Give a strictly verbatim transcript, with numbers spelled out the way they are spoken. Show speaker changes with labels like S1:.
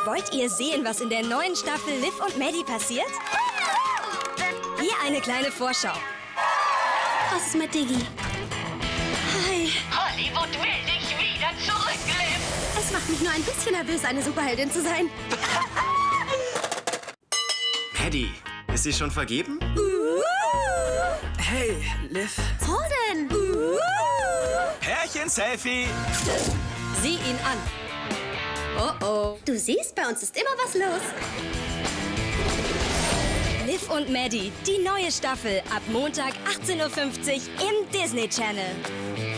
S1: Wollt ihr sehen, was in der neuen Staffel Liv und Maddie passiert? Hier eine kleine Vorschau.
S2: Was ist mit Diggi?
S1: Hi.
S3: Hollywood will dich wieder zurück, Liv.
S2: Es macht mich nur ein bisschen nervös, eine Superheldin zu sein.
S4: Maddie, ist sie schon vergeben?
S1: Uh.
S5: Hey, Liv.
S2: Wo denn?
S1: Uh.
S4: Pärchen-Selfie.
S1: Sieh ihn an. Oh oh.
S2: Du siehst, bei uns ist immer was los.
S1: Liv und Maddie, die neue Staffel ab Montag achtzehn Uhr fünfzig im Disney Channel.